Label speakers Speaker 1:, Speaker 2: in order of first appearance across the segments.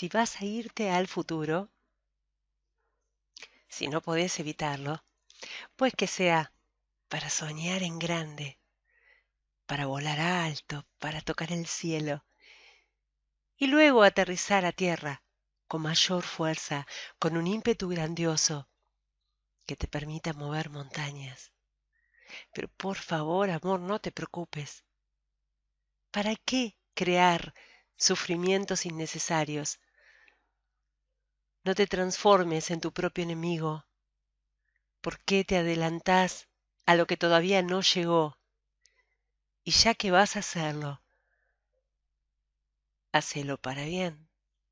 Speaker 1: si vas a irte al futuro, si no podés evitarlo, pues que sea para soñar en grande, para volar alto, para tocar el cielo y luego aterrizar a tierra con mayor fuerza, con un ímpetu grandioso que te permita mover montañas. Pero por favor, amor, no te preocupes. ¿Para qué crear sufrimientos innecesarios? No te transformes en tu propio enemigo. ¿Por qué te adelantás a lo que todavía no llegó? Y ya que vas a hacerlo, hacelo para bien.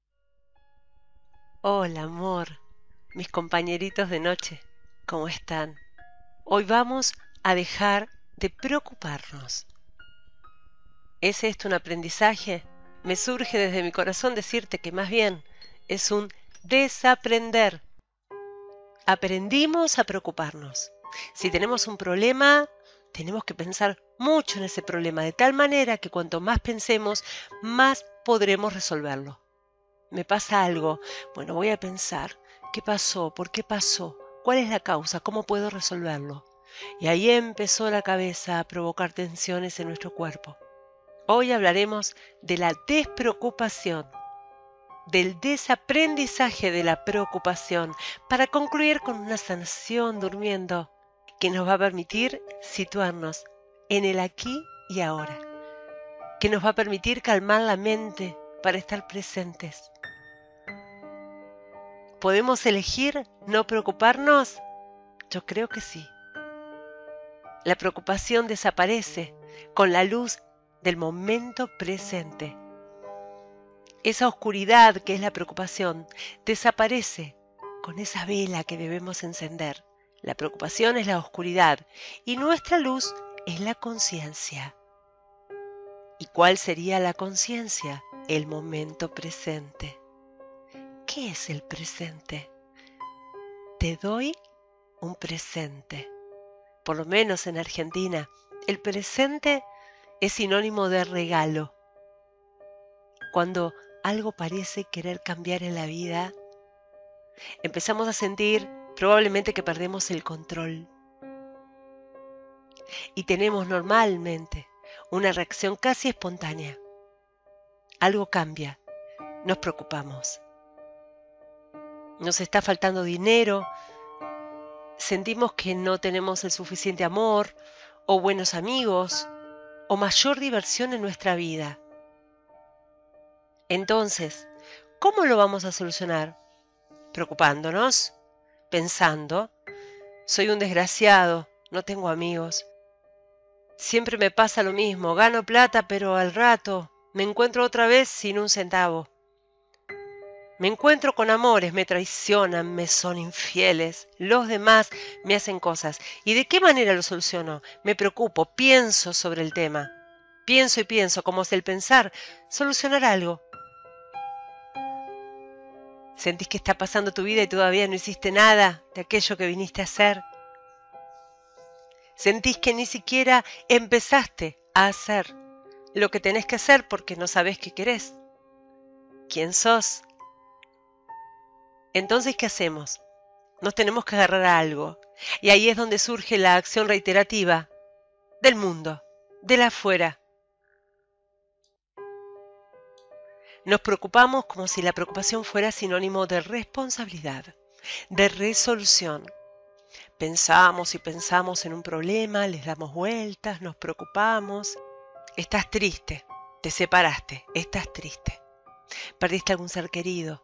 Speaker 1: Hola, amor, mis compañeritos de noche, ¿cómo están? Hoy vamos a dejar de preocuparnos. ¿Es esto un aprendizaje? Me surge desde mi corazón decirte que más bien es un desaprender. Aprendimos a preocuparnos. Si tenemos un problema, tenemos que pensar mucho en ese problema, de tal manera que cuanto más pensemos, más podremos resolverlo. Me pasa algo, bueno, voy a pensar, ¿qué pasó? ¿Por qué pasó? ¿Cuál es la causa? ¿Cómo puedo resolverlo? Y ahí empezó la cabeza a provocar tensiones en nuestro cuerpo. Hoy hablaremos de la despreocupación, del desaprendizaje de la preocupación, para concluir con una sanación durmiendo que nos va a permitir situarnos en el aquí y ahora, que nos va a permitir calmar la mente para estar presentes. ¿Podemos elegir no preocuparnos? Yo creo que sí. La preocupación desaparece con la luz del momento presente. Esa oscuridad que es la preocupación desaparece con esa vela que debemos encender. La preocupación es la oscuridad y nuestra luz es la conciencia. ¿Y cuál sería la conciencia? El momento presente. ¿Qué es el presente? Te doy un presente. Por lo menos en Argentina, el presente es sinónimo de regalo. Cuando algo parece querer cambiar en la vida, empezamos a sentir probablemente que perdemos el control. Y tenemos normalmente una reacción casi espontánea. Algo cambia, nos preocupamos. Nos está faltando dinero, sentimos que no tenemos el suficiente amor, o buenos amigos, o mayor diversión en nuestra vida. Entonces, ¿cómo lo vamos a solucionar? Preocupándonos, pensando, soy un desgraciado, no tengo amigos. Siempre me pasa lo mismo, gano plata, pero al rato me encuentro otra vez sin un centavo. Me encuentro con amores, me traicionan, me son infieles, los demás me hacen cosas. ¿Y de qué manera lo soluciono? Me preocupo, pienso sobre el tema. Pienso y pienso, como si el pensar solucionara algo. ¿Sentís que está pasando tu vida y todavía no hiciste nada de aquello que viniste a hacer? ¿Sentís que ni siquiera empezaste a hacer lo que tenés que hacer porque no sabés qué querés? ¿Quién sos? Entonces, ¿qué hacemos? Nos tenemos que agarrar a algo. Y ahí es donde surge la acción reiterativa del mundo, del afuera. Nos preocupamos como si la preocupación fuera sinónimo de responsabilidad, de resolución. Pensamos y pensamos en un problema, les damos vueltas, nos preocupamos. Estás triste, te separaste, estás triste. Perdiste algún ser querido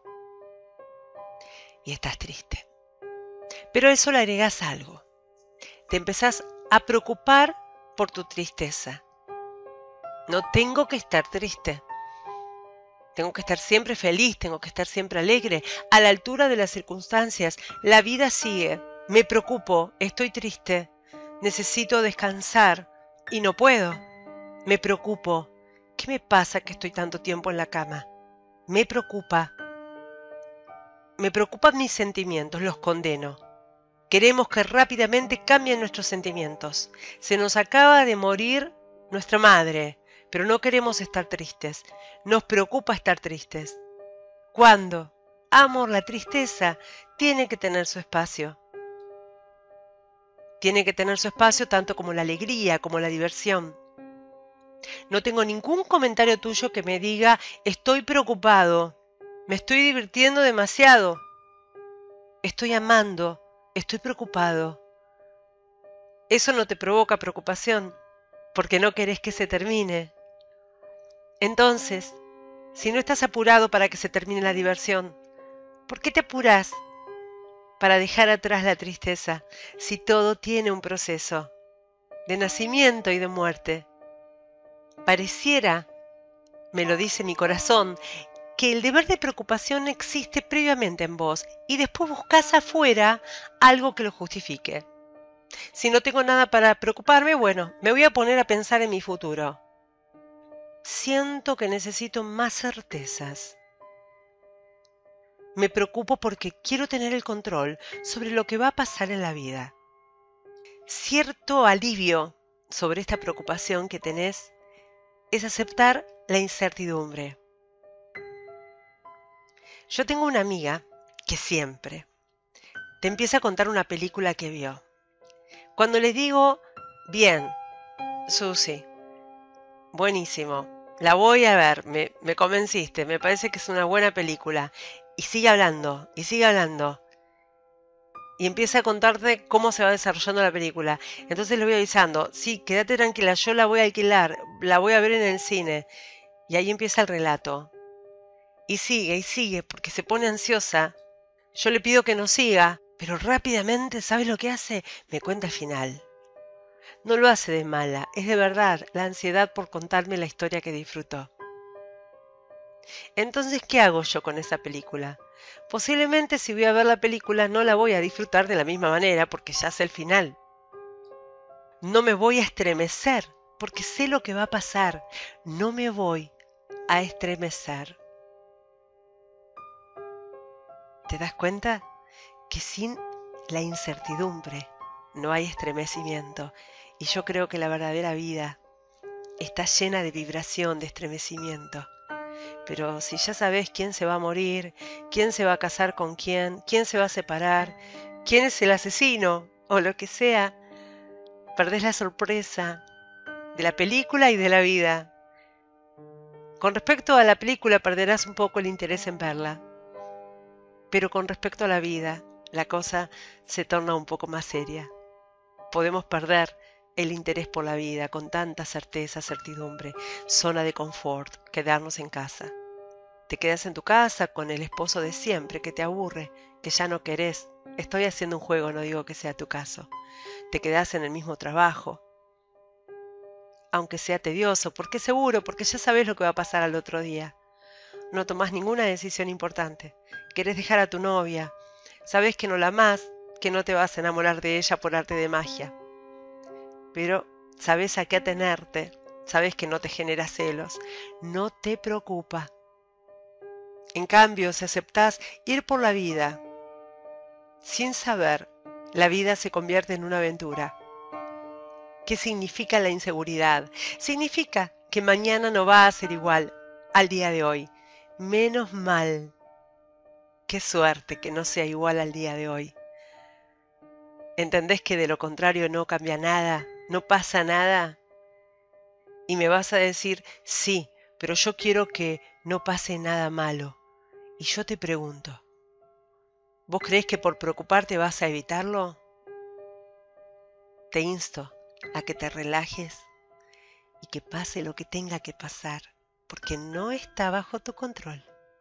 Speaker 1: y estás triste. Pero a eso le agregás algo. Te empezás a preocupar por tu tristeza. No tengo que estar triste. Tengo que estar siempre feliz, tengo que estar siempre alegre, a la altura de las circunstancias. La vida sigue. Me preocupo, estoy triste, necesito descansar y no puedo. Me preocupo. ¿Qué me pasa que estoy tanto tiempo en la cama? Me preocupa. Me preocupan mis sentimientos, los condeno. Queremos que rápidamente cambien nuestros sentimientos. Se nos acaba de morir nuestra madre, pero no queremos estar tristes. Nos preocupa estar tristes. Cuando amo la tristeza, tiene que tener su espacio. Tiene que tener su espacio tanto como la alegría, como la diversión. No tengo ningún comentario tuyo que me diga, estoy preocupado, me estoy divirtiendo demasiado, estoy amando, estoy preocupado. Eso no te provoca preocupación, porque no querés que se termine. Entonces, si no estás apurado para que se termine la diversión, ¿por qué te apurás para dejar atrás la tristeza si todo tiene un proceso de nacimiento y de muerte? Pareciera, me lo dice mi corazón, que el deber de preocupación existe previamente en vos y después buscás afuera algo que lo justifique. Si no tengo nada para preocuparme, bueno, me voy a poner a pensar en mi futuro. Siento que necesito más certezas. Me preocupo porque quiero tener el control sobre lo que va a pasar en la vida. Cierto alivio sobre esta preocupación que tenés es aceptar la incertidumbre. Yo tengo una amiga que siempre te empieza a contar una película que vio. Cuando le digo, bien, Susi, buenísimo, la voy a ver, me convenciste, me parece que es una buena película. Y sigue hablando, y sigue hablando. Y empieza a contarte cómo se va desarrollando la película. Entonces le voy avisando, sí, quédate tranquila, yo la voy a alquilar, la voy a ver en el cine. Y ahí empieza el relato. Y sigue, porque se pone ansiosa. Yo le pido que no siga, pero rápidamente, ¿sabes lo que hace? Me cuenta el final. No lo hace de mala, es de verdad la ansiedad por contarme la historia que disfrutó. Entonces, ¿qué hago yo con esa película? Posiblemente si voy a ver la película no la voy a disfrutar de la misma manera porque ya sé el final. No me voy a estremecer porque sé lo que va a pasar. No me voy a estremecer. ¿Te das cuenta? Que sin la incertidumbre no hay estremecimiento. Y yo creo que la verdadera vida está llena de vibración, de estremecimiento. Pero si ya sabes quién se va a morir, quién se va a casar con quién se va a separar, quién es el asesino o lo que sea, perdés la sorpresa de la película y de la vida. Con respecto a la película perderás un poco el interés en verla, pero con respecto a la vida, la cosa se torna un poco más seria. Podemos perder el interés por la vida con tanta certeza, certidumbre, zona de confort, quedarnos en casa. Te quedas en tu casa con el esposo de siempre que te aburre, que ya no querés. Estoy haciendo un juego, no digo que sea tu caso. Te quedás en el mismo trabajo, aunque sea tedioso, porque seguro, porque ya sabes lo que va a pasar al otro día. No tomás ninguna decisión importante. Querés dejar a tu novia. Sabés que no la amás, que no te vas a enamorar de ella por arte de magia. Pero sabés a qué atenerte, sabés que no te genera celos, no te preocupa. En cambio, si aceptás ir por la vida sin saber, la vida se convierte en una aventura. ¿Qué significa la inseguridad? Significa que mañana no va a ser igual al día de hoy. Menos mal. Qué suerte que no sea igual al día de hoy. ¿Entendés que de lo contrario no cambia nada? ¿No pasa nada? Y me vas a decir, sí, pero yo quiero que no pase nada malo. Y yo te pregunto, ¿vos creés que por preocuparte vas a evitarlo? Te insto a que te relajes y que pase lo que tenga que pasar, porque no está bajo tu control.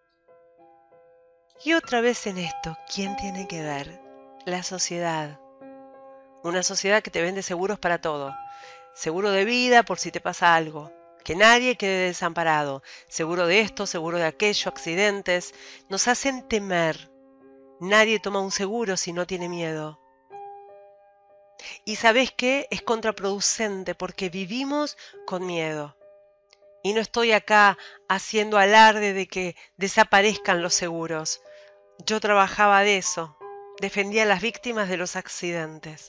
Speaker 1: Y otra vez en esto, ¿quién tiene que ver? La sociedad. Una sociedad que te vende seguros para todo. Seguro de vida por si te pasa algo. Que nadie quede desamparado. Seguro de esto, seguro de aquello, accidentes. Nos hacen temer. Nadie toma un seguro si no tiene miedo. Y ¿sabés qué? Es contraproducente porque vivimos con miedo. Y no estoy acá haciendo alarde de que desaparezcan los seguros. Yo trabajaba de eso. Defendía a las víctimas de los accidentes.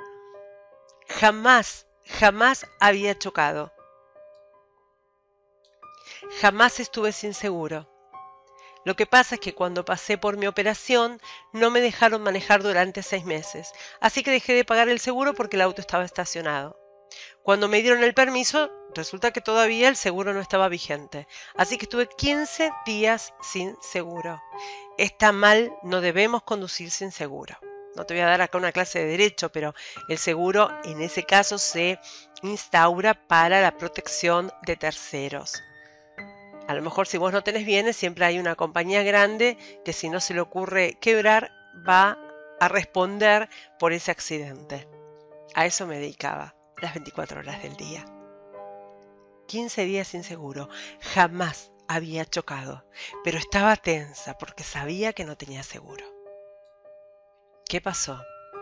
Speaker 1: Jamás había chocado. Jamás estuve sin seguro. Lo que pasa es que cuando pasé por mi operación no me dejaron manejar durante 6 meses, así que dejé de pagar el seguro porque el auto estaba estacionado. Cuando me dieron el permiso, resulta que todavía el seguro no estaba vigente, así que estuve 15 días sin seguro. Está mal, no debemos conducir sin seguro. No te voy a dar acá una clase de derecho, pero el seguro en ese caso se instaura para la protección de terceros. A lo mejor si vos no tenés bienes, siempre hay una compañía grande que si no se le ocurre quebrar, va a responder por ese accidente. A eso me dedicaba las 24 horas del día. 15 días sin seguro. Jamás había chocado, pero estaba tensa porque sabía que no tenía seguro. ¿Qué pasó?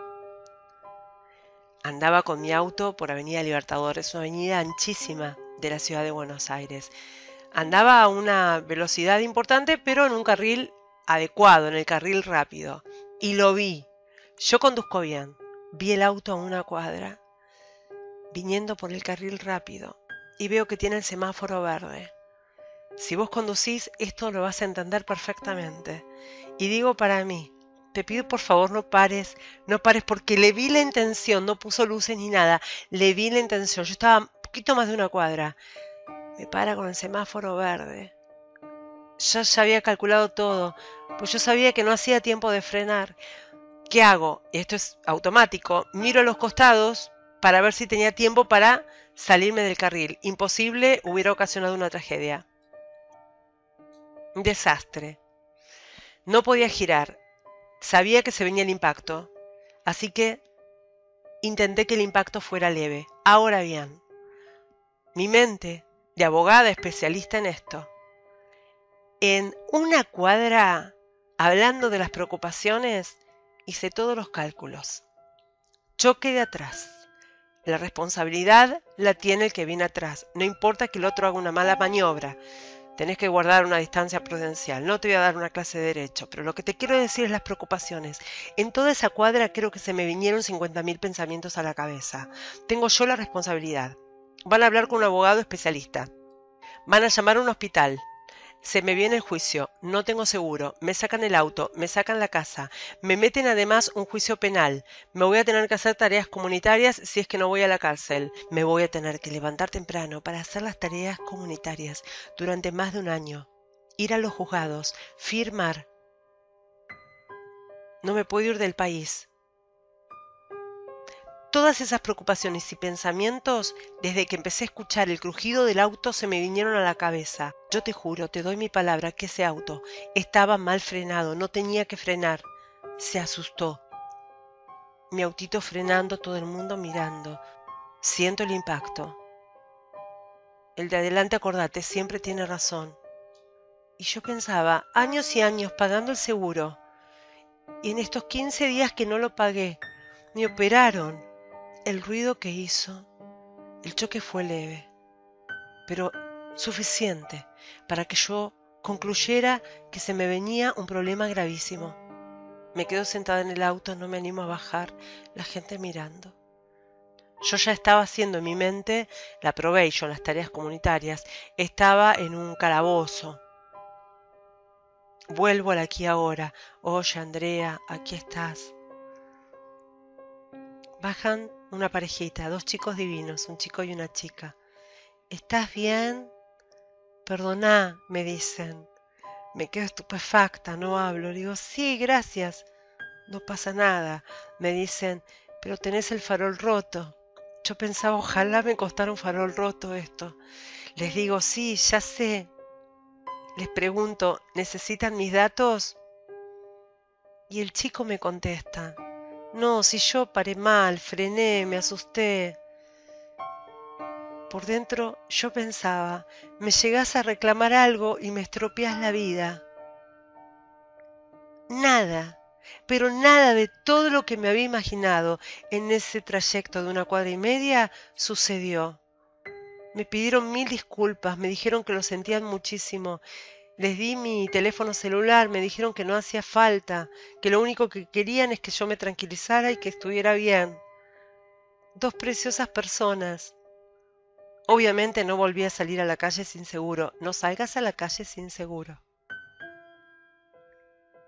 Speaker 1: Andaba con mi auto por Avenida Libertadores, una avenida anchísima de la ciudad de Buenos Aires. Andaba a una velocidad importante, pero en un carril adecuado, en el carril rápido. Y lo vi. Yo conduzco bien. Vi el auto a una cuadra, viniendo por el carril rápido, y veo que tiene el semáforo verde. Si vos conducís, esto lo vas a entender perfectamente. Y digo para mí, te pido por favor no pares porque le vi la intención, no puso luces ni nada, le vi la intención. Yo estaba un poquito más de una cuadra. Me para con el semáforo verde. Yo ya había calculado todo, pues yo sabía que no hacía tiempo de frenar. ¿Qué hago? Esto es automático. Miro a los costados para ver si tenía tiempo para salirme del carril. Imposible, hubiera ocasionado una tragedia. Un desastre. No podía girar. Sabía que se venía el impacto, así que intenté que el impacto fuera leve. Ahora bien, mi mente de abogada especialista en esto, en una cuadra, hablando de las preocupaciones, hice todos los cálculos. Choque de atrás. La responsabilidad la tiene el que viene atrás. No importa que el otro haga una mala maniobra. Tenés que guardar una distancia prudencial. No te voy a dar una clase de derecho, pero lo que te quiero decir es las preocupaciones. En toda esa cuadra creo que se me vinieron 50.000 pensamientos a la cabeza. Tengo yo la responsabilidad. Van a hablar con un abogado especialista. Van a llamar a un hospital. Se me viene el juicio, no tengo seguro, me sacan el auto, me sacan la casa, me meten además un juicio penal, me voy a tener que hacer tareas comunitarias si es que no voy a la cárcel, me voy a tener que levantar temprano para hacer las tareas comunitarias durante más de un año, ir a los juzgados, firmar. No me puedo ir del país. Todas esas preocupaciones y pensamientos, desde que empecé a escuchar el crujido del auto, se me vinieron a la cabeza. Yo te juro, te doy mi palabra, que ese auto estaba mal frenado, no tenía que frenar. Se asustó. Mi autito frenando, todo el mundo mirando. Siento el impacto. El de adelante, acordate, siempre tiene razón. Y yo pensaba, años y años pagando el seguro. Y en estos 15 días que no lo pagué, me operaron. El ruido que hizo, el choque fue leve, pero suficiente para que yo concluyera que se me venía un problema gravísimo. Me quedo sentada en el auto, no me animo a bajar, la gente mirando. Yo ya estaba haciendo en mi mente la probation, las tareas comunitarias, estaba en un calabozo. Vuelvo al aquí ahora. Oye, Andrea, aquí estás. Bajan una parejita, 2 chicos divinos, un chico y una chica. ¿Estás bien? Perdoná, me dicen. Me quedo estupefacta, no hablo. Le digo, sí, gracias. No pasa nada. Me dicen, pero tenés el farol roto. Yo pensaba, ojalá me costara un farol roto esto. Les digo, sí, ya sé. Les pregunto, ¿necesitan mis datos? Y el chico me contesta, no, si yo paré mal, frené, me asusté. Por dentro yo pensaba, me llegás a reclamar algo y me estropeás la vida. Nada, pero nada de todo lo que me había imaginado en ese trayecto de 1,5 cuadras sucedió. Me pidieron 1000 disculpas, me dijeron que lo sentían muchísimo. Les di mi teléfono celular, me dijeron que no hacía falta, que lo único que querían es que yo me tranquilizara y que estuviera bien. 2 preciosas personas. Obviamente no volví a salir a la calle sin seguro. No salgas a la calle sin seguro.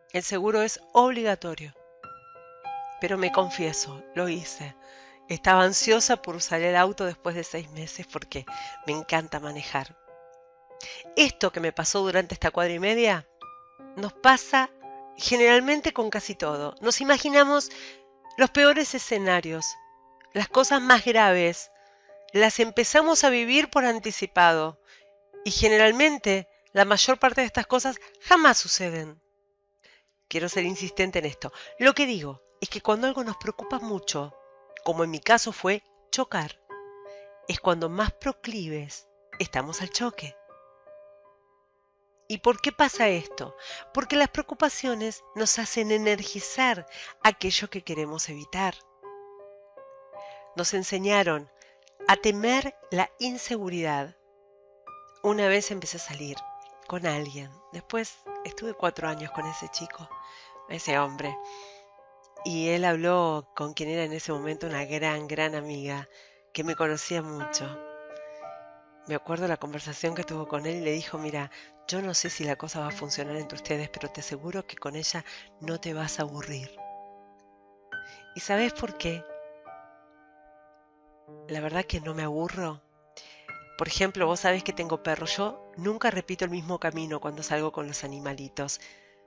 Speaker 1: El seguro es obligatorio. Pero me confieso, lo hice. Estaba ansiosa por usar el auto después de 6 meses porque me encanta manejar. Esto que me pasó durante esta cuadra y media nos pasa generalmente con casi todo. Nos imaginamos los peores escenarios, las cosas más graves, las empezamos a vivir por anticipado y generalmente la mayor parte de estas cosas jamás suceden. Quiero ser insistente en esto. Lo que digo es que cuando algo nos preocupa mucho, como en mi caso fue chocar, es cuando más proclives estamos al choque. ¿Y por qué pasa esto? Porque las preocupaciones nos hacen energizar aquello que queremos evitar. Nos enseñaron a temer la inseguridad. Una vez empecé a salir con alguien. Después estuve 4 años con ese chico, ese hombre. Y él habló con quien era en ese momento una gran amiga que me conocía mucho. Me acuerdo la conversación que tuvo con él y le dijo, mira, yo no sé si la cosa va a funcionar entre ustedes, pero te aseguro que con ella no te vas a aburrir. ¿Y sabes por qué? La verdad que no me aburro. Por ejemplo, vos sabés que tengo perro. Yo nunca repito el mismo camino cuando salgo con los animalitos.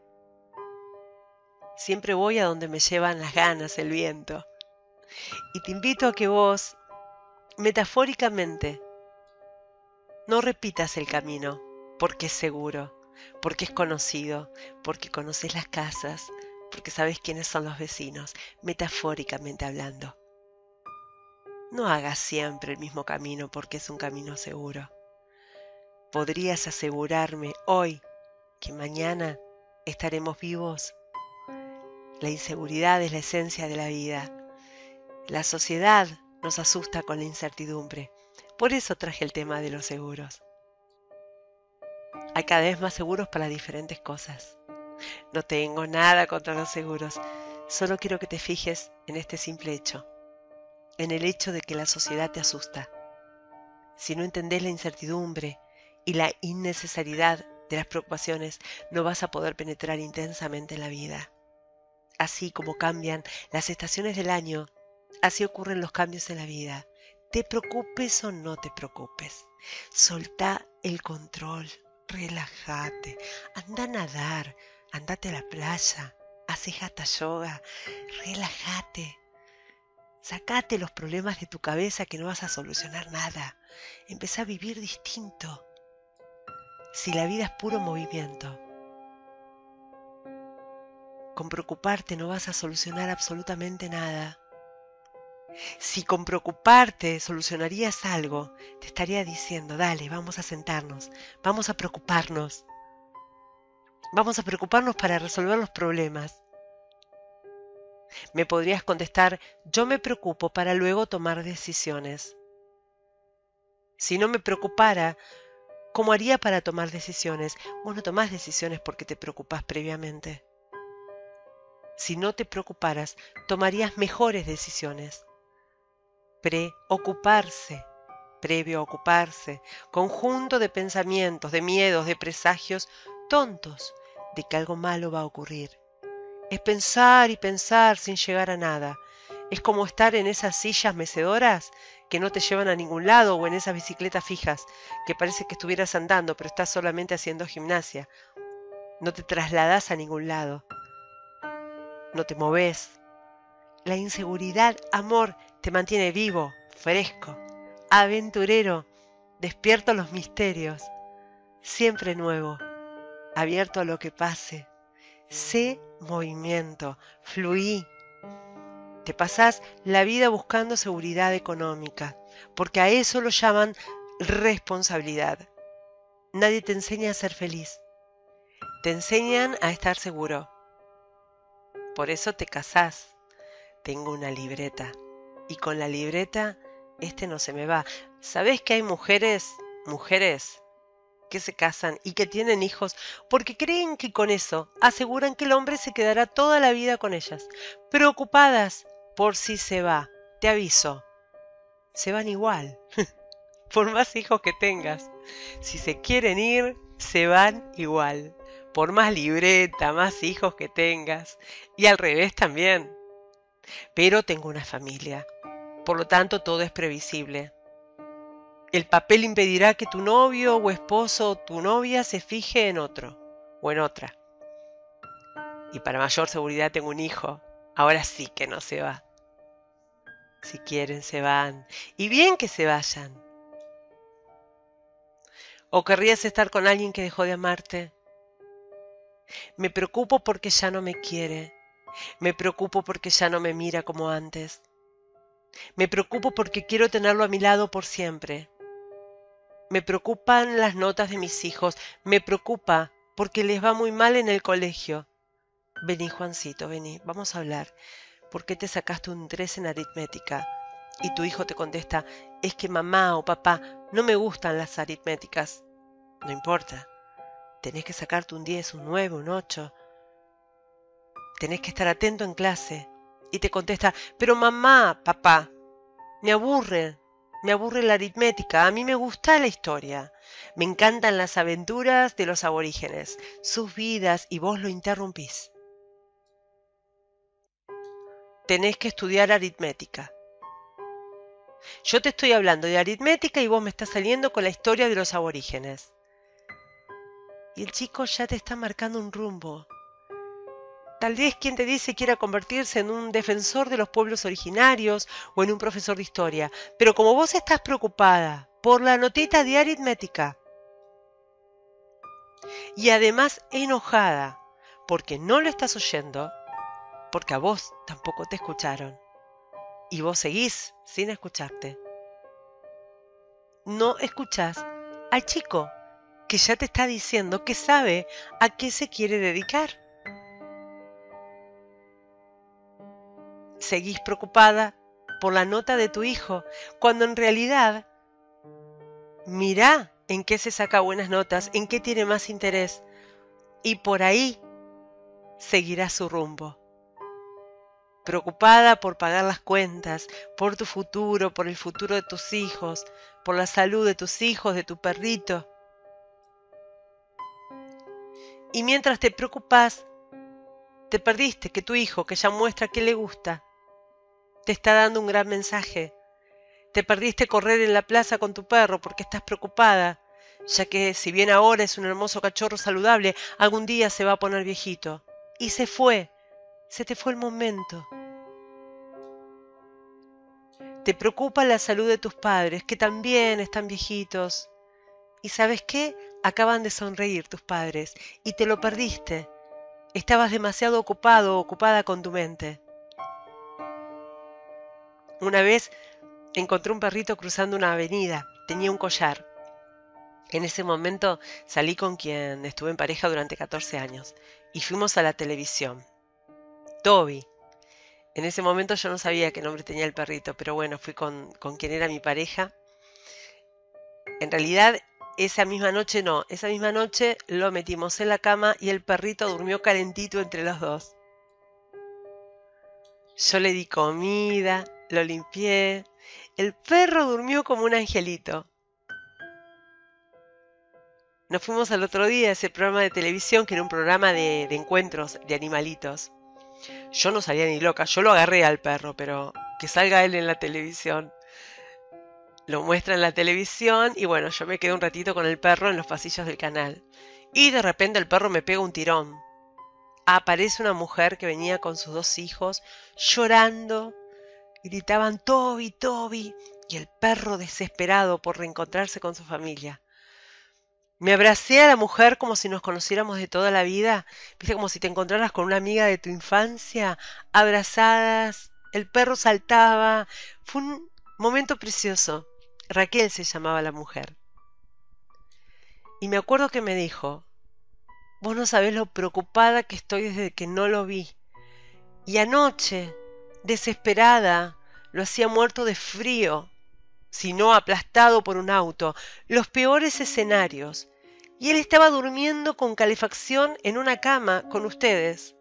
Speaker 1: Siempre voy a donde me llevan las ganas, el viento. Y te invito a que vos, metafóricamente, no repitas el camino, porque es seguro, porque es conocido, porque conoces las casas, porque sabes quiénes son los vecinos, metafóricamente hablando. No hagas siempre el mismo camino porque es un camino seguro. ¿Podrías asegurarme hoy que mañana estaremos vivos? La inseguridad es la esencia de la vida. La sociedad nos asusta con la incertidumbre. Por eso traje el tema de los seguros. Hay cada vez más seguros para diferentes cosas. No tengo nada contra los seguros. Solo quiero que te fijes en este simple hecho. En el hecho de que la sociedad te asusta. Si no entendés la incertidumbre y la innecesariedad de las preocupaciones, no vas a poder penetrar intensamente en la vida. Así como cambian las estaciones del año, así ocurren los cambios en la vida. Te preocupes o no te preocupes. Soltá el control, relájate, anda a nadar, andate a la playa, haz hatha yoga, relájate. Sacate los problemas de tu cabeza que no vas a solucionar nada. Empezá a vivir distinto. Si la vida es puro movimiento, con preocuparte no vas a solucionar absolutamente nada. Si con preocuparte solucionarías algo, te estaría diciendo, dale, vamos a sentarnos, vamos a preocuparnos. Vamos a preocuparnos para resolver los problemas. Me podrías contestar, yo me preocupo para luego tomar decisiones. Si no me preocupara, ¿cómo haría para tomar decisiones? Vos no tomás decisiones porque te preocupás previamente. Si no te preocuparas, tomarías mejores decisiones. Preocuparse, previo a ocuparse, conjunto de pensamientos, de miedos, de presagios tontos de que algo malo va a ocurrir. Es pensar y pensar sin llegar a nada. Es como estar en esas sillas mecedoras que no te llevan a ningún lado o en esas bicicletas fijas que parece que estuvieras andando pero estás solamente haciendo gimnasia. No te trasladás a ningún lado. No te movés. La inseguridad, amor, te mantiene vivo, fresco, aventurero, despierto a los misterios, siempre nuevo, abierto a lo que pase. Sé movimiento, fluí. Te pasás la vida buscando seguridad económica, porque a eso lo llaman responsabilidad. Nadie te enseña a ser feliz. Te enseñan a estar seguro. Por eso te casás. Tengo una libreta. Y con la libreta, no se me va. ¿Sabés que hay mujeres que se casan y que tienen hijos porque creen que con eso aseguran que el hombre se quedará toda la vida con ellas, preocupadas por si se va? Te aviso, se van igual, por más hijos que tengas. Si se quieren ir, se van igual, por más libreta, más hijos que tengas, y al revés también. Pero tengo una familia, por lo tanto todo es previsible. El papel impedirá que tu novio o esposo o tu novia se fije en otro o en otra. Y para mayor seguridad tengo un hijo, ahora sí que no se va. Si quieren se van, y bien que se vayan. ¿O querrías estar con alguien que dejó de amarte? Me preocupo porque ya no me quiere. Me preocupo porque ya no me mira como antes. Me preocupo porque quiero tenerlo a mi lado por siempre. Me preocupan las notas de mis hijos. Me preocupa porque les va muy mal en el colegio. Vení, Juancito, vení, vamos a hablar. ¿Por qué te sacaste un 3 en aritmética? Y tu hijo te contesta, es que mamá o papá, no me gustan las aritméticas. No importa, tenés que sacarte un 10, un 9, un 8. Tenés que estar atento en clase. Y te contesta, pero mamá, papá, me aburre la aritmética, a mí me gusta la historia. Me encantan las aventuras de los aborígenes, sus vidas, y vos lo interrumpís. Tenés que estudiar aritmética. Yo te estoy hablando de aritmética y vos me estás saliendo con la historia de los aborígenes. Y el chico ya te está marcando un rumbo. Tal vez quien te dice quiera convertirse en un defensor de los pueblos originarios o en un profesor de historia. Pero como vos estás preocupada por la notita de aritmética y además enojada porque no lo estás oyendo, porque a vos tampoco te escucharon y vos seguís sin escucharte, no escuchás al chico que ya te está diciendo que sabe a qué se quiere dedicar. Seguís preocupada por la nota de tu hijo, cuando en realidad mirá en qué se saca buenas notas, en qué tiene más interés, y por ahí seguirá su rumbo. Preocupada por pagar las cuentas, por tu futuro, por el futuro de tus hijos, por la salud de tus hijos, de tu perrito. Y mientras te preocupas, te perdiste que tu hijo, que ya muestra que le gusta, te está dando un gran mensaje. Te perdiste correr en la plaza con tu perro porque estás preocupada, ya que si bien ahora es un hermoso cachorro saludable, algún día se va a poner viejito. Y se te fue el momento. Te preocupa la salud de tus padres, que también están viejitos. ¿Y sabes qué? Acaban de sonreír tus padres y te lo perdiste. Estabas demasiado ocupado o ocupada con tu mente. Una vez encontré un perrito cruzando una avenida. Tenía un collar. En ese momento salí con quien estuve en pareja durante 14 años y fuimos a la televisión. Toby. En ese momento yo no sabía qué nombre tenía el perrito, pero bueno, fui con quien era mi pareja. En realidad, esa misma noche lo metimos en la cama y el perrito durmió calentito entre los dos. Yo le di comida, lo limpié. El perro durmió como un angelito. Nos fuimos al otro día a ese programa de televisión, que era un programa de encuentros de animalitos. Yo no salía ni loca, yo lo agarré al perro, pero que salga él en la televisión. Lo muestra en la televisión y bueno, yo me quedé un ratito con el perro en los pasillos del canal. Y de repente el perro me pega un tirón. Aparece una mujer que venía con sus 2 hijos llorando. Gritaban Toby, Toby, y el perro desesperado por reencontrarse con su familia. Me abracé a la mujer como si nos conociéramos de toda la vida, viste, como si te encontraras con una amiga de tu infancia, abrazadas, el perro saltaba, fue un momento precioso. Raquel se llamaba la mujer. Y me acuerdo que me dijo, vos no sabés lo preocupada que estoy desde que no lo vi. Y anoche, desesperada, lo hacía muerto de frío, si no aplastado por un auto, los peores escenarios. Y él estaba durmiendo con calefacción en una cama con ustedes.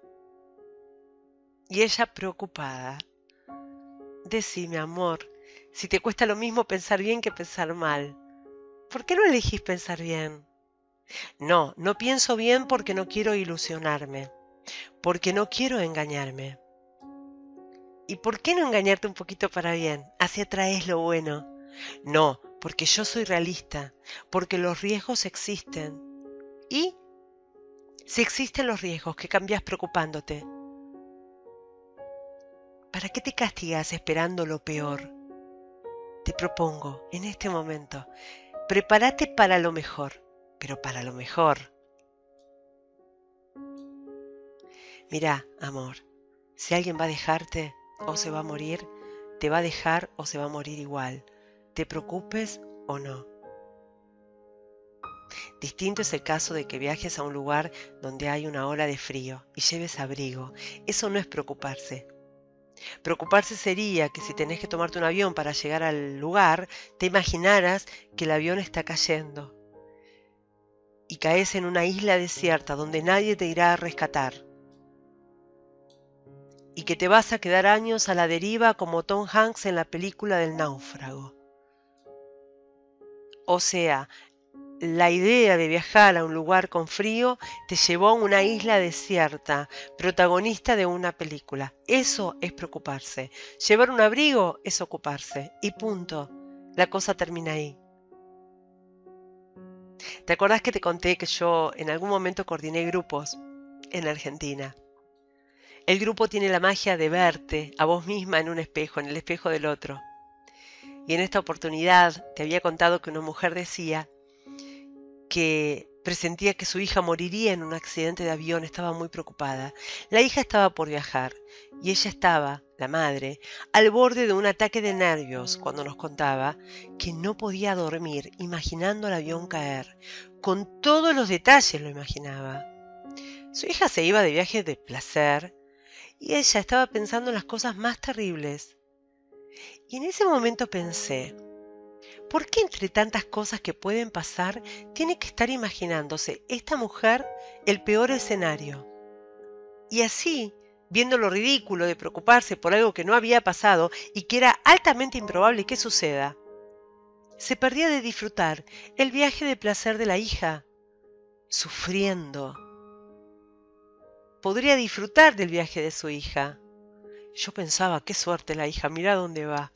Speaker 1: Y ella preocupada. Decime, amor, si te cuesta lo mismo pensar bien que pensar mal, ¿por qué no elegís pensar bien? No, no pienso bien porque no quiero ilusionarme, porque no quiero engañarme. ¿Y por qué no engañarte un poquito para bien? Así atraes lo bueno. No, porque yo soy realista, porque los riesgos existen. ¿Y si existen los riesgos, qué cambias preocupándote? ¿Para qué te castigas esperando lo peor? Te propongo, en este momento, prepárate para lo mejor, pero para lo mejor. Mirá, amor, si alguien va a dejarte o se va a morir, te va a dejar o se va a morir igual, te preocupes o no. Distinto es el caso de que viajes a un lugar donde hay una ola de frío y lleves abrigo. Eso no es preocuparse. Preocuparse sería que si tenés que tomarte un avión para llegar al lugar, te imaginaras que el avión está cayendo y caes en una isla desierta donde nadie te irá a rescatar y que te vas a quedar años a la deriva como Tom Hanks en la película del náufrago. O sea, la idea de viajar a un lugar con frío te llevó a una isla desierta, protagonista de una película. Eso es preocuparse. Llevar un abrigo es ocuparse. Y punto. La cosa termina ahí. ¿Te acordás que te conté que yo en algún momento coordiné grupos en Argentina? El grupo tiene la magia de verte a vos misma en un espejo, en el espejo del otro. Y en esta oportunidad te había contado que una mujer decía que presentía que su hija moriría en un accidente de avión, estaba muy preocupada. La hija estaba por viajar y ella estaba, la madre, al borde de un ataque de nervios cuando nos contaba que no podía dormir imaginando el avión caer. Con todos los detalles lo imaginaba. Su hija se iba de viaje de placer y ella estaba pensando en las cosas más terribles. Y en ese momento pensé, ¿por qué entre tantas cosas que pueden pasar tiene que estar imaginándose esta mujer el peor escenario? Y así, viendo lo ridículo de preocuparse por algo que no había pasado y que era altamente improbable que suceda, se perdía de disfrutar el viaje de placer de la hija, sufriendo. Podría disfrutar del viaje de su hija. Yo pensaba, qué suerte la hija, mira dónde va.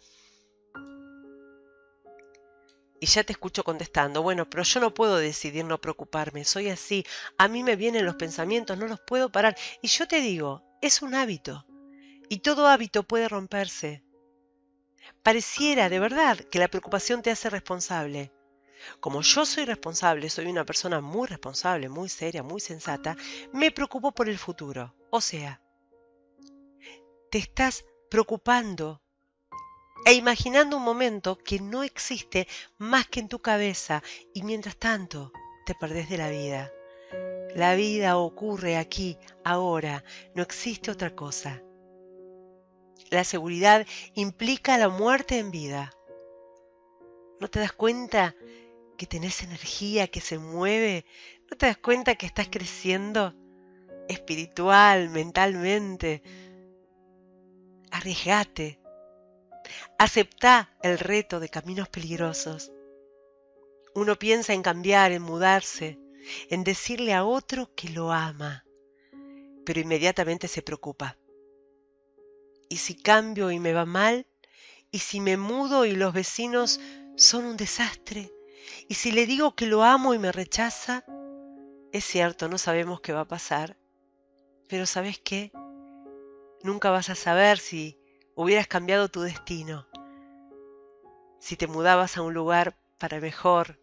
Speaker 1: Y ya te escucho contestando, bueno, pero yo no puedo decidir no preocuparme, soy así, a mí me vienen los pensamientos, no los puedo parar. Y yo te digo, es un hábito, y todo hábito puede romperse. Pareciera, de verdad, que la preocupación te hace responsable. Como yo soy responsable, soy una persona muy responsable, muy seria, muy sensata, me preocupo por el futuro. O sea, te estás preocupando e imaginando un momento que no existe más que en tu cabeza y mientras tanto te perdés de la vida. La vida ocurre aquí, ahora, no existe otra cosa. La seguridad implica la muerte en vida. ¿No te das cuenta que tenés energía que se mueve? ¿No te das cuenta que estás creciendo espiritual, mentalmente? Arriesgate. Aceptá el reto de caminos peligrosos. Uno piensa en cambiar, en mudarse, en decirle a otro que lo ama, pero inmediatamente se preocupa. ¿Y si cambio y me va mal? ¿Y si me mudo y los vecinos son un desastre? ¿Y si le digo que lo amo y me rechaza? Es cierto, no sabemos qué va a pasar, pero ¿sabes qué? Nunca vas a saber si hubieras cambiado tu destino, si te mudabas a un lugar para mejor,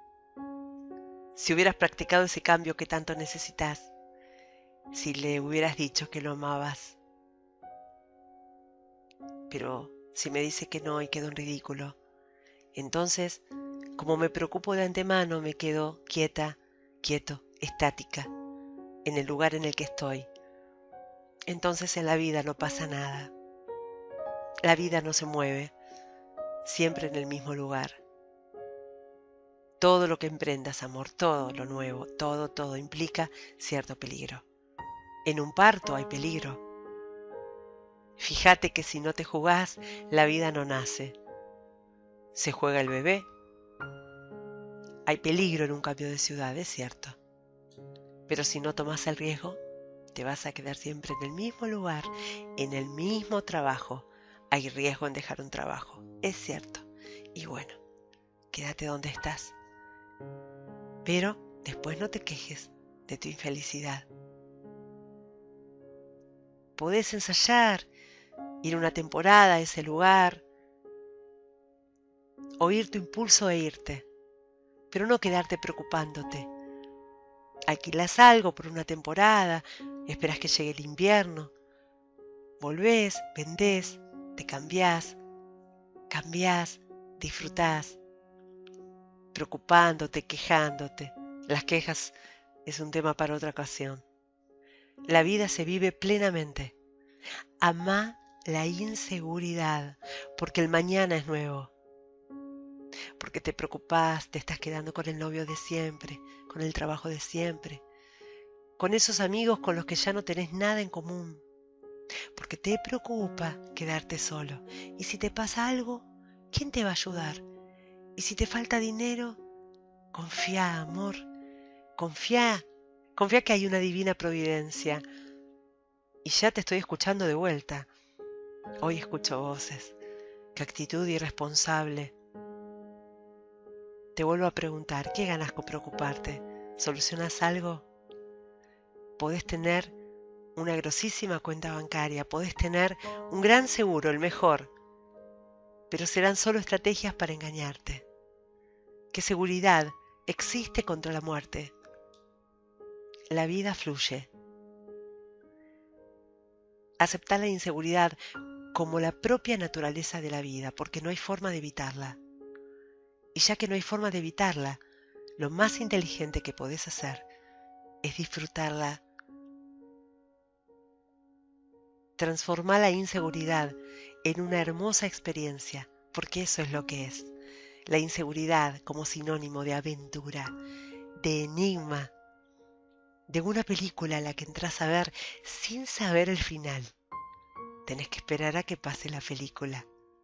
Speaker 1: si hubieras practicado ese cambio que tanto necesitas, si le hubieras dicho que lo amabas. Pero si me dice que no y quedo en ridículo, entonces, como me preocupo de antemano, me quedo quieta, quieto, estática, en el lugar en el que estoy. Entonces en la vida no pasa nada. La vida no se mueve, siempre en el mismo lugar. Todo lo que emprendas, amor, todo lo nuevo, todo implica cierto peligro. En un parto hay peligro. Fíjate que si no te jugás, la vida no nace. Se juega el bebé. Hay peligro en un cambio de ciudad, es cierto. Pero si no tomas el riesgo, te vas a quedar siempre en el mismo lugar, en el mismo trabajo. Hay riesgo en dejar un trabajo, es cierto. Y bueno, quédate donde estás. Pero después no te quejes de tu infelicidad. Podés ensayar, ir una temporada a ese lugar, oír tu impulso e irte, pero no quedarte preocupándote. Alquilás algo por una temporada, esperás que llegue el invierno, volvés, vendés, te cambiás, disfrutás, preocupándote, quejándote. Las quejas es un tema para otra ocasión. La vida se vive plenamente. Amá la inseguridad, porque el mañana es nuevo. Porque te preocupás, te estás quedando con el novio de siempre, con el trabajo de siempre, con esos amigos con los que ya no tenés nada en común. Porque te preocupa quedarte solo. Y si te pasa algo, ¿quién te va a ayudar? Y si te falta dinero, confía, amor, confía que hay una divina providencia. Y ya te estoy escuchando de vuelta. Hoy escucho voces. Qué actitud irresponsable. Te vuelvo a preguntar, ¿qué ganas con preocuparte? ¿Solucionas algo? Podés tener una grosísima cuenta bancaria, podés tener un gran seguro, el mejor, pero serán solo estrategias para engañarte. ¿Qué seguridad existe contra la muerte? La vida fluye. Acepta la inseguridad como la propia naturaleza de la vida, porque no hay forma de evitarla. Y ya que no hay forma de evitarla, lo más inteligente que podés hacer es disfrutarla. Transformá la inseguridad en una hermosa experiencia, porque eso es lo que es. La inseguridad como sinónimo de aventura, de enigma, de una película a la que entras a ver sin saber el final. Tenés que esperar a que pase la película.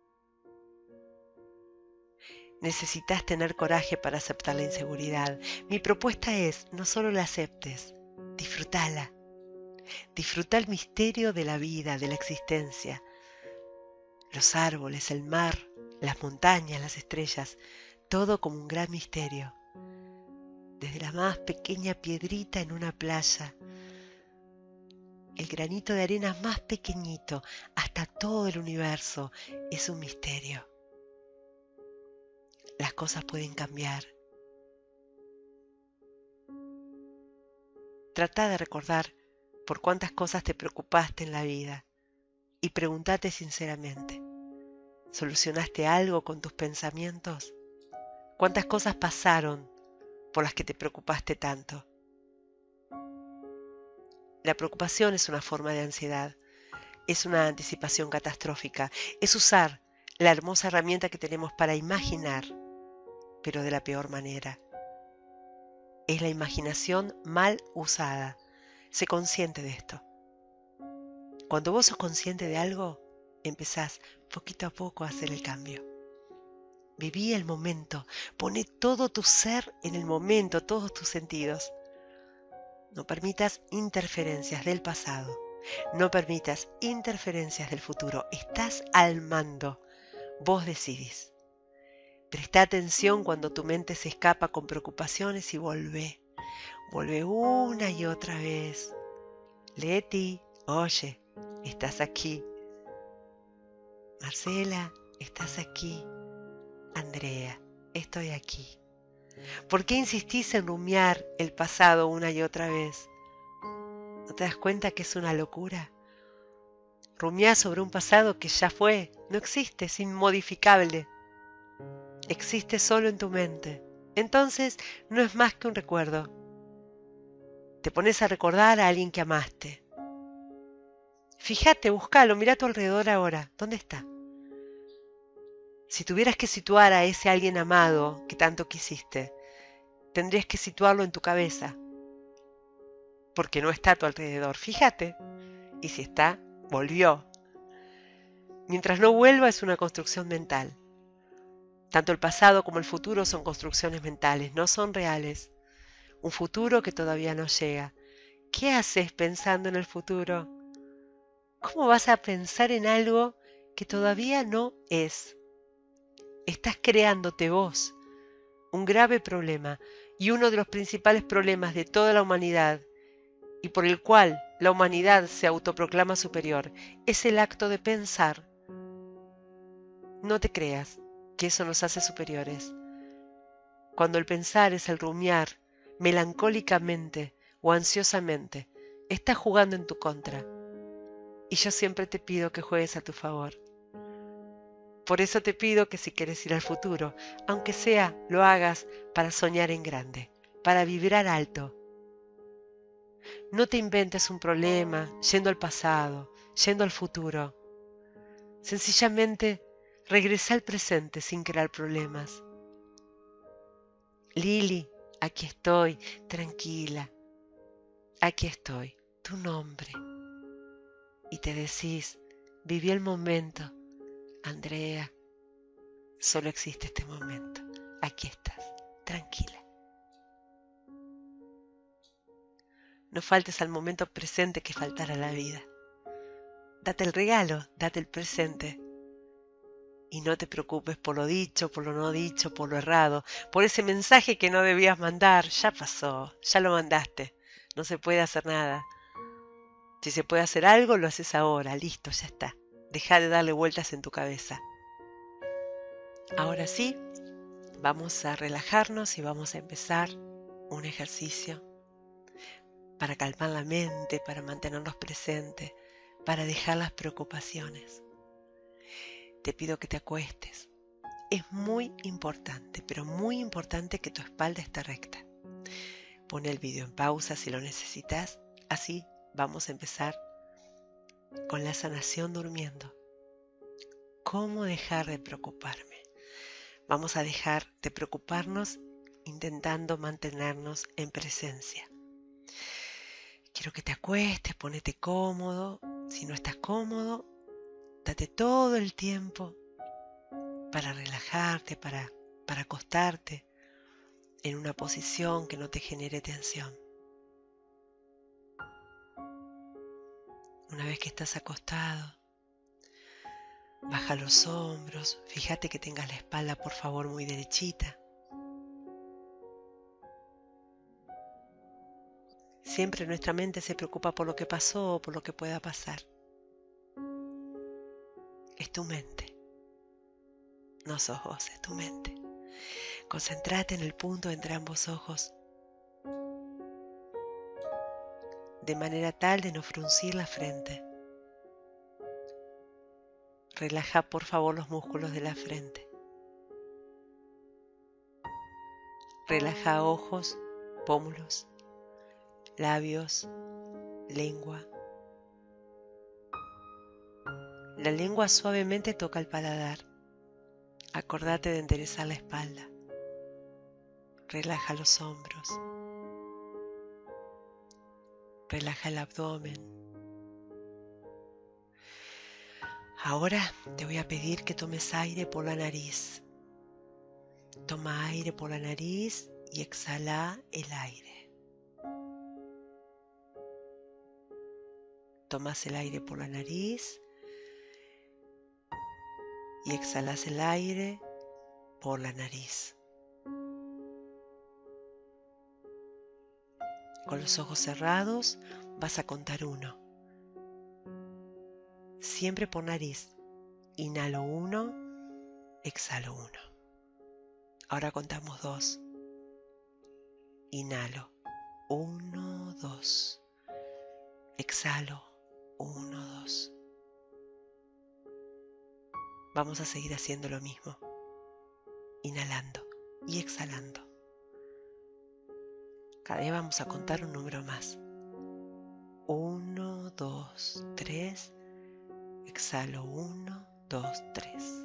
Speaker 1: Necesitas tener coraje para aceptar la inseguridad. Mi propuesta es, no solo la aceptes, disfrútala. Disfruta el misterio de la vida, de la existencia. Los árboles, el mar, las montañas, las estrellas, todo como un gran misterio. Desde la más pequeña piedrita en una playa, el granito de arena más pequeñito, hasta todo el universo, es un misterio. Las cosas pueden cambiar. Trata de recordar por cuántas cosas te preocupaste en la vida y pregúntate sinceramente, ¿solucionaste algo con tus pensamientos? ¿Cuántas cosas pasaron por las que te preocupaste tanto? La preocupación es una forma de ansiedad, es una anticipación catastrófica, es usar la hermosa herramienta que tenemos para imaginar, pero de la peor manera. Es la imaginación mal usada. Sé consciente de esto. Cuando vos sos consciente de algo, empezás poquito a poco a hacer el cambio. Viví el momento, poné todo tu ser en el momento, todos tus sentidos. No permitas interferencias del pasado, no permitas interferencias del futuro. Estás al mando, vos decidís. Presta atención cuando tu mente se escapa con preocupaciones y volvé una y otra vez. Leti, oye, estás aquí. Marcela, estás aquí. Andrea, estoy aquí. ¿Por qué insistís en rumiar el pasado una y otra vez? ¿No te das cuenta que es una locura? Rumiar sobre un pasado que ya fue, no existe, es inmodificable. Existe solo en tu mente. Entonces no es más que un recuerdo. Te pones a recordar a alguien que amaste. Fíjate, búscalo, mira a tu alrededor ahora. ¿Dónde está? Si tuvieras que situar a ese alguien amado que tanto quisiste, tendrías que situarlo en tu cabeza. Porque no está a tu alrededor. Fíjate. Y si está, volvió. Mientras no vuelva es una construcción mental. Tanto el pasado como el futuro son construcciones mentales, no son reales. Un futuro que todavía no llega. ¿Qué haces pensando en el futuro? ¿Cómo vas a pensar en algo que todavía no es? Estás creándote vos un grave problema y uno de los principales problemas de toda la humanidad y por el cual la humanidad se autoproclama superior es el acto de pensar. No te creas que eso nos hace superiores. Cuando el pensar es el rumiar melancólicamente o ansiosamente, estás jugando en tu contra. Y yo siempre te pido que juegues a tu favor. Por eso te pido que si quieres ir al futuro, aunque sea, lo hagas para soñar en grande, para vibrar alto. No te inventes un problema yendo al pasado, yendo al futuro. Sencillamente, regresa al presente sin crear problemas. Lili, aquí estoy, tranquila. Aquí estoy, tu nombre. Y te decís, viví el momento. Andrea, solo existe este momento. Aquí estás, tranquila. No faltes al momento presente que faltará a la vida. Date el regalo, date el presente. Y no te preocupes por lo dicho, por lo no dicho, por lo errado, por ese mensaje que no debías mandar. Ya pasó, ya lo mandaste. No se puede hacer nada. Si se puede hacer algo, lo haces ahora. Listo, ya está. Deja de darle vueltas en tu cabeza. Ahora sí, vamos a relajarnos y vamos a empezar un ejercicio para calmar la mente, para mantenernos presentes, para dejar las preocupaciones. Te pido que te acuestes. Es muy importante, pero muy importante que tu espalda esté recta. Pon el video en pausa si lo necesitas. Así vamos a empezar con la sanación durmiendo. ¿Cómo dejar de preocuparme? Vamos a dejar de preocuparnos intentando mantenernos en presencia. Quiero que te acuestes, ponete cómodo. Si no estás cómodo, date todo el tiempo para relajarte, para acostarte en una posición que no te genere tensión. Una vez que estás acostado, baja los hombros, fíjate que tengas la espalda por favor muy derechita. Siempre nuestra mente se preocupa por lo que pasó o por lo que pueda pasar. Es tu mente, no sos vos, es tu mente. Concéntrate en el punto entre ambos ojos, de manera tal de no fruncir la frente. Relaja por favor los músculos de la frente. Relaja ojos, pómulos, labios, lengua. La lengua suavemente toca el paladar. Acordate de enderezar la espalda. Relaja los hombros. Relaja el abdomen. Ahora te voy a pedir que tomes aire por la nariz. Toma aire por la nariz y exhala el aire. Tomas el aire por la nariz y exhalas el aire por la nariz. Con los ojos cerrados vas a contar 1. Siempre por nariz. Inhalo 1, exhalo 1. Ahora contamos 2. Inhalo 1, 2. Exhalo 1, 2. Vamos a seguir haciendo lo mismo. Inhalando y exhalando. Cada vez vamos a contar un número más. 1, 2, 3. Exhalo 1, 2, 3.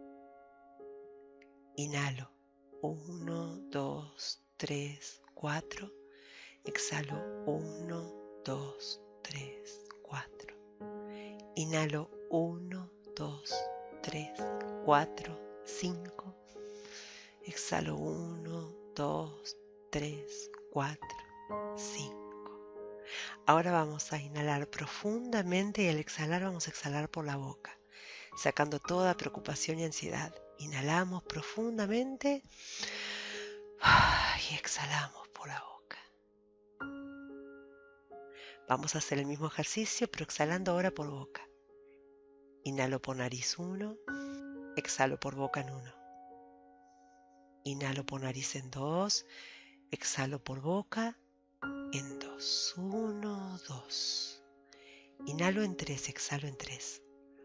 Speaker 1: Inhalo 1, 2, 3, 4. Exhalo 1, 2, 3, 4. Inhalo 1, 2, 3, 4, 5. Exhalo 1, 2, 3, 4, 5. Ahora vamos a inhalar profundamente y al exhalar vamos a exhalar por la boca, sacando toda preocupación y ansiedad. Inhalamos profundamente y exhalamos por la boca. Vamos a hacer el mismo ejercicio, pero exhalando ahora por boca. Inhalo por nariz 1, exhalo por boca en 1. Inhalo por nariz en 2, exhalo por boca en 2. 1, 2. Inhalo en 3, exhalo en 3.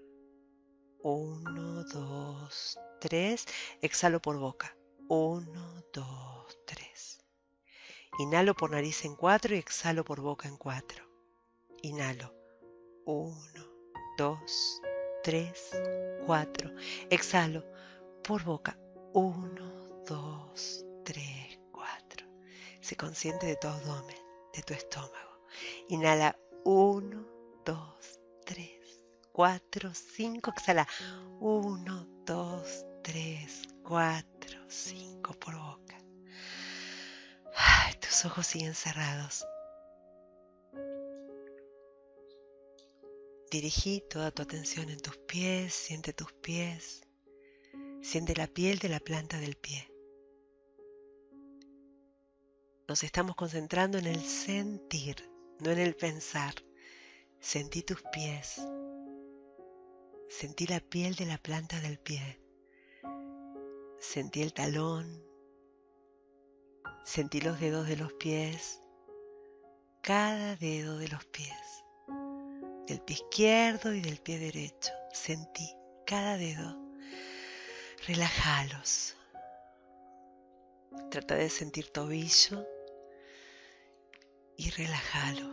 Speaker 1: 1, 2, 3. Exhalo por boca. 1, 2, 3. Inhalo por nariz en 4 y exhalo por boca en 4. Inhalo. 1, 2, 3, 4. Exhalo por boca. 1, 2, 3, 4. Sé consciente de tu abdomen, de tu estómago. Inhala 1, 2, 3, 4, 5. Exhala 1, 2, 3, 4, 5 por boca. Tus ojos siguen cerrados. Dirigí toda tu atención en tus pies, siente tus pies, siente la piel de la planta del pie. Nos estamos concentrando en el sentir, no en el pensar. Sentí tus pies, sentí la piel de la planta del pie, sentí el talón, sentí los dedos de los pies, cada dedo de los pies. Del pie izquierdo y del pie derecho. Sentí cada dedo. Relájalos. Trata de sentir tobillo y relájalo.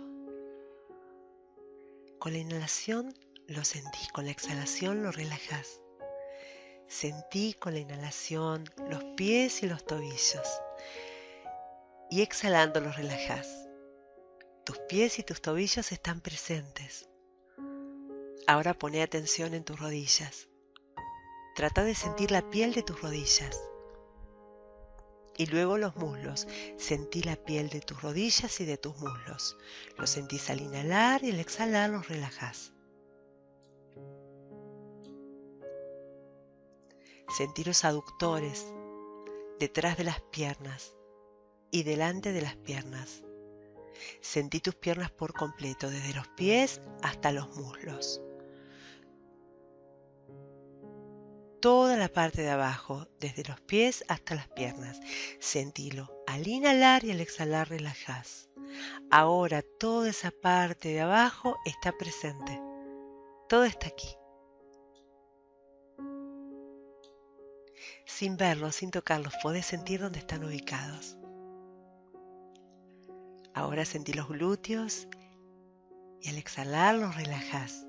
Speaker 1: Con la inhalación lo sentís, con la exhalación lo relajás. Sentí con la inhalación los pies y los tobillos. Y exhalando los relajás. Tus pies y tus tobillos están presentes. Ahora poné atención en tus rodillas. Trata de sentir la piel de tus rodillas. Y luego los muslos. Sentí la piel de tus rodillas y de tus muslos. Los sentís al inhalar y al exhalar los relajás. Sentí los aductores detrás de las piernas y delante de las piernas. Sentí tus piernas por completo, desde los pies hasta los muslos. Toda la parte de abajo, desde los pies hasta las piernas. Sentilo. Al inhalar y al exhalar relajás. Ahora toda esa parte de abajo está presente. Todo está aquí. Sin verlos, sin tocarlos, podés sentir dónde están ubicados. Ahora sentí los glúteos y al exhalar los relajás.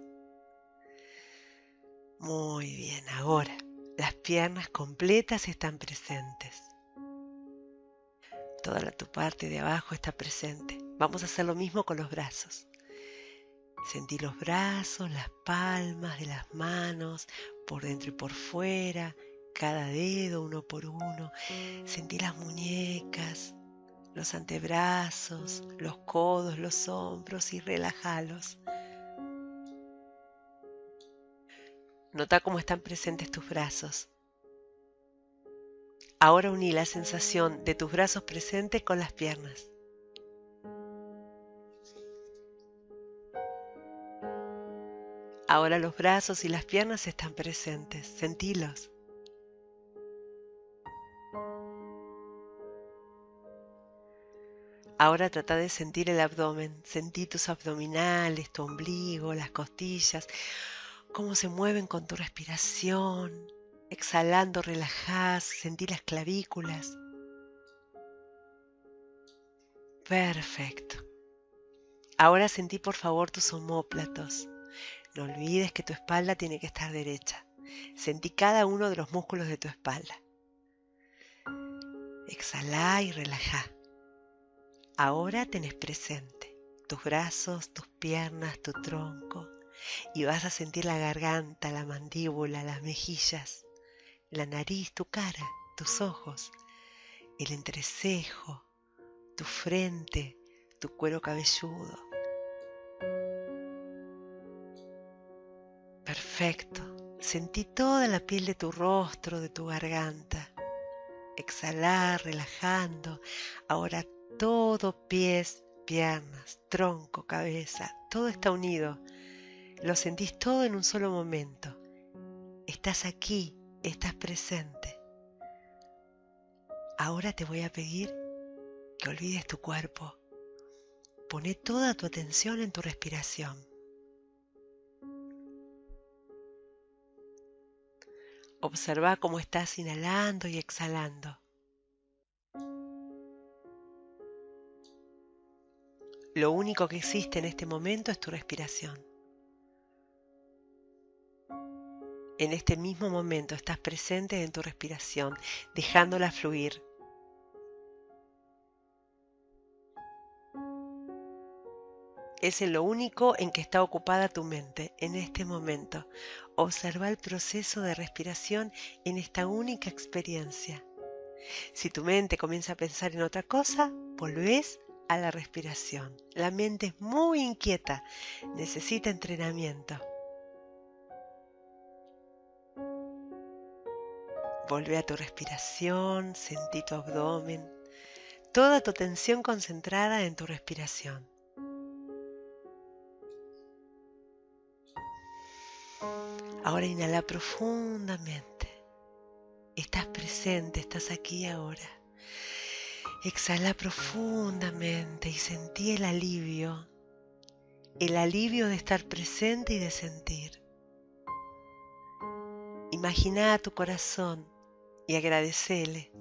Speaker 1: Muy bien, ahora las piernas completas están presentes. Toda tu parte de abajo está presente. Vamos a hacer lo mismo con los brazos. Sentí los brazos, las palmas de las manos, por dentro y por fuera, cada dedo uno por uno. Sentí las muñecas, los antebrazos, los codos, los hombros y relájalos. Nota cómo están presentes tus brazos. Ahora uní la sensación de tus brazos presentes con las piernas. Ahora los brazos y las piernas están presentes. Sentílos. Ahora trata de sentir el abdomen. Sentí tus abdominales, tu ombligo, las costillas. Cómo se mueven con tu respiración. Exhalando, relajás, sentí las clavículas. Perfecto. Ahora sentí por favor tus omóplatos. No olvides que tu espalda tiene que estar derecha. Sentí cada uno de los músculos de tu espalda. Exhalá y relajá. Ahora tenés presente tus brazos, tus piernas, tu tronco. Y vas a sentir la garganta, la mandíbula, las mejillas, la nariz, tu cara, tus ojos, el entrecejo, tu frente, tu cuero cabelludo. Perfecto. Sentí toda la piel de tu rostro, de tu garganta. Exhalar, relajando. Ahora todo, pies, piernas, tronco, cabeza, todo está unido. Lo sentís todo en un solo momento. Estás aquí, estás presente. Ahora te voy a pedir que olvides tu cuerpo. Poné toda tu atención en tu respiración. Observa cómo estás inhalando y exhalando. Lo único que existe en este momento es tu respiración. En este mismo momento estás presente en tu respiración, dejándola fluir. Es en lo único en que está ocupada tu mente en este momento. Observa el proceso de respiración en esta única experiencia. Si tu mente comienza a pensar en otra cosa, volvés a la respiración. La mente es muy inquieta, necesita entrenamiento. Volvé a tu respiración, sentí tu abdomen, toda tu atención concentrada en tu respiración. Ahora inhala profundamente. Estás presente, estás aquí ahora. Exhala profundamente y sentí el alivio de estar presente y de sentir. Imagina a tu corazón y agradecele.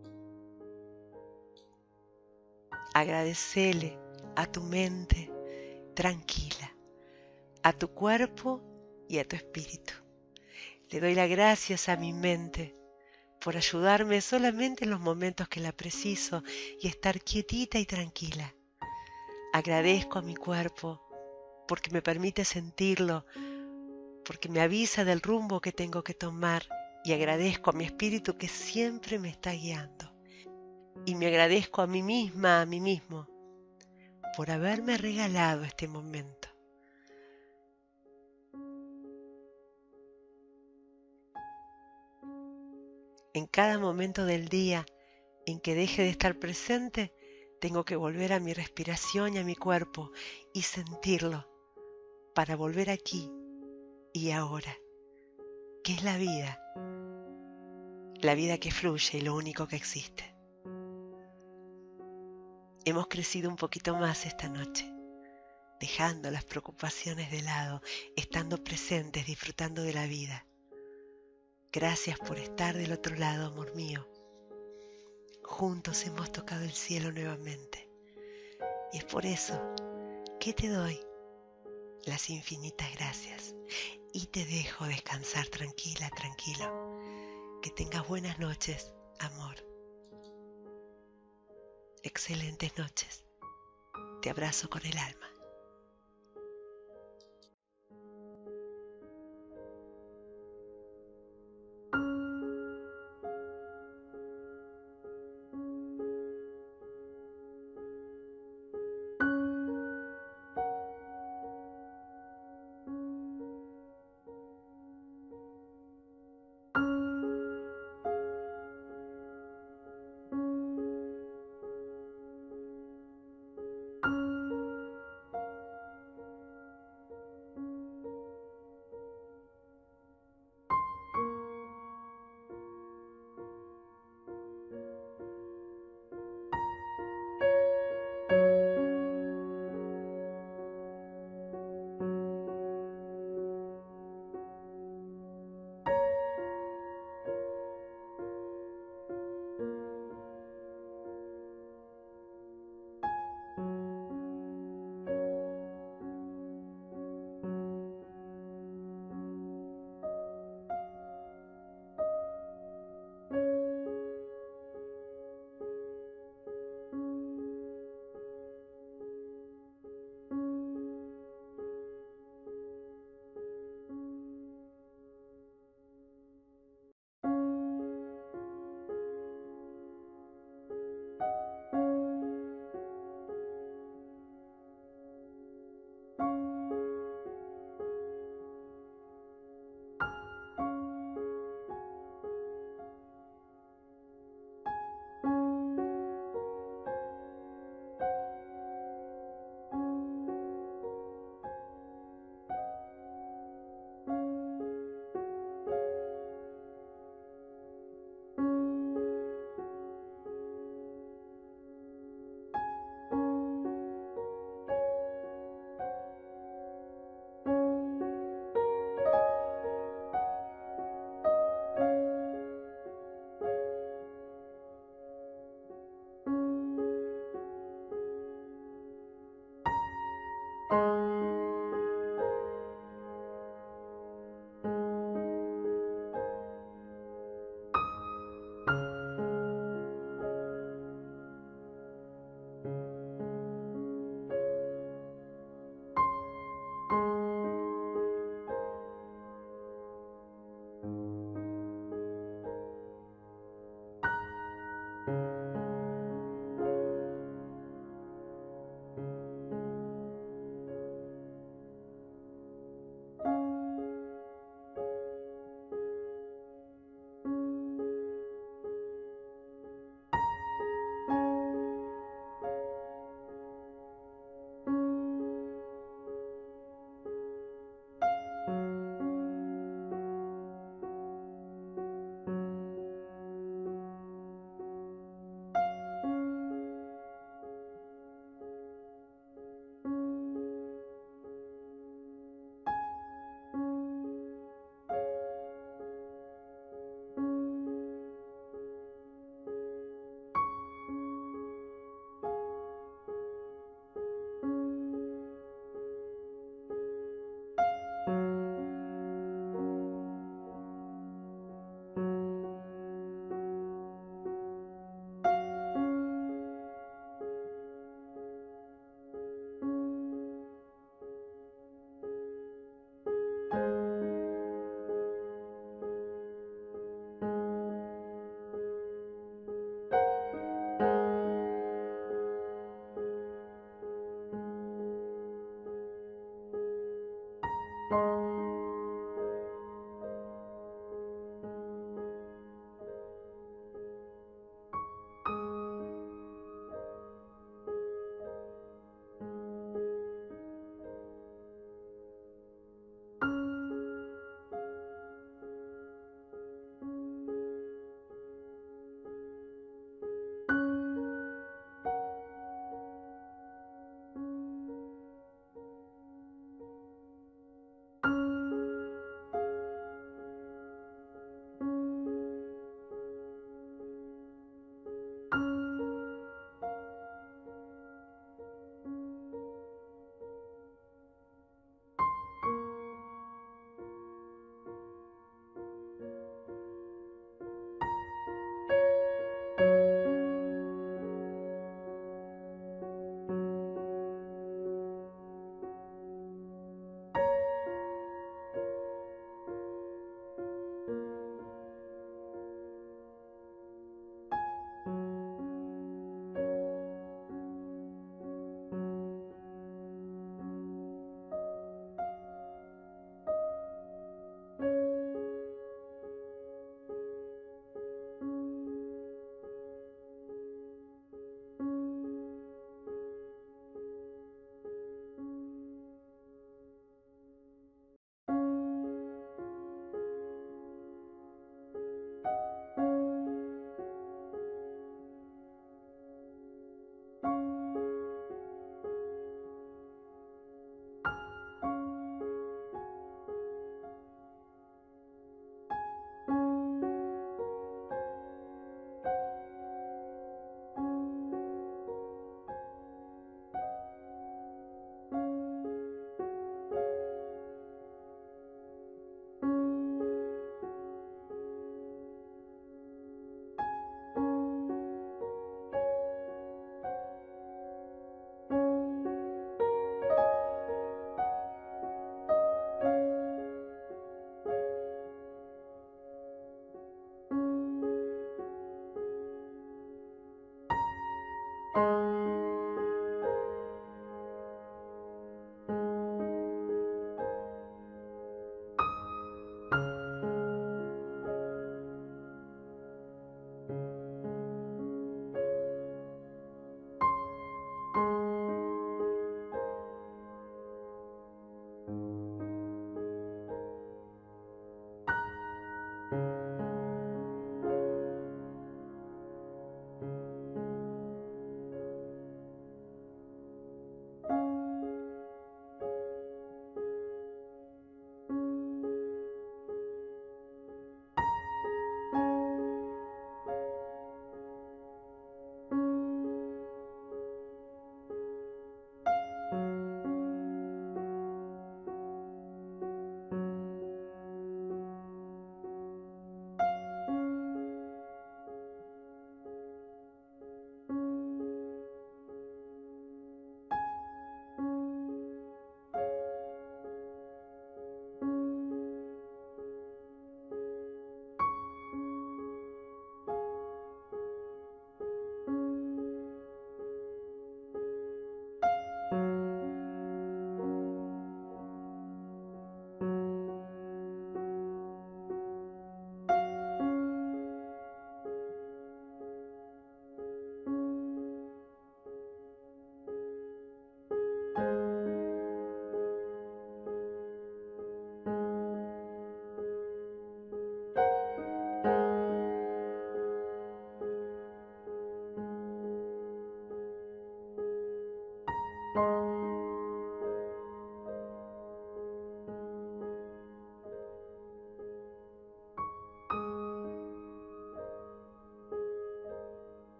Speaker 1: Agradecele a tu mente tranquila, a tu cuerpo y a tu espíritu. Le doy las gracias a mi mente por ayudarme solamente en los momentos que la preciso y estar quietita y tranquila. Agradezco a mi cuerpo porque me permite sentirlo, porque me avisa del rumbo que tengo que tomar, y agradezco a mi espíritu que siempre me está guiando. Y me agradezco a mí misma, a mí mismo, por haberme regalado este momento. En cada momento del día en que deje de estar presente, tengo que volver a mi respiración y a mi cuerpo y sentirlo para volver aquí y ahora, que es la vida que fluye y lo único que existe. Hemos crecido un poquito más esta noche, dejando las preocupaciones de lado, estando presentes, disfrutando de la vida. Gracias por estar del otro lado, amor mío. Juntos hemos tocado el cielo nuevamente. Y es por eso que te doy las infinitas gracias y te dejo descansar tranquila, tranquilo. Que tengas buenas noches, amor. Excelentes noches. Te abrazo con el alma.